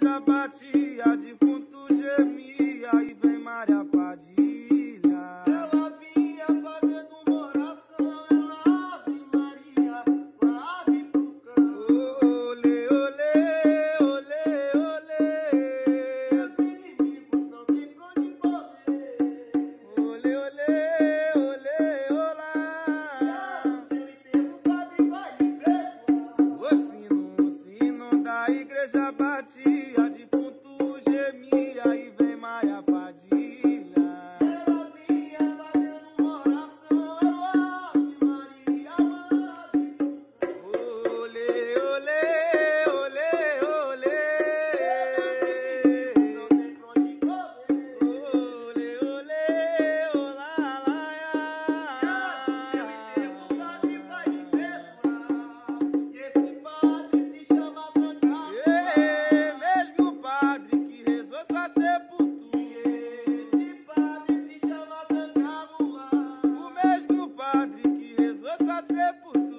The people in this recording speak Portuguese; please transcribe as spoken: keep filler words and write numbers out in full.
igreja batia, defunto gemia e vem Maria Padilha. Ela vinha fazendo uma oração, ela Ave Maria, ave pro cão. Olê, olê, olê, olê. Meus inimigos não tem pra onde correr. Olê, olê, olê, olá. No seu enterro o padre vai lhe perdoar. O sino, o sino da igreja batia, defunto gemia e vem Maria Padilha. Ela vinha fazendo uma oração, ela Ave Maria, ave pro cão. Olê, olê, olê, olê. Não tem pra onde correr. Olê, olê, olá, lá, No seu enterro o padre vai lhe perdoar. Esse padre se chama Trancado. Ê, mesmo padre que rezou sua sepultura. Esse padre se chama Trancado. O mesmo padre que rezou sua sepultura.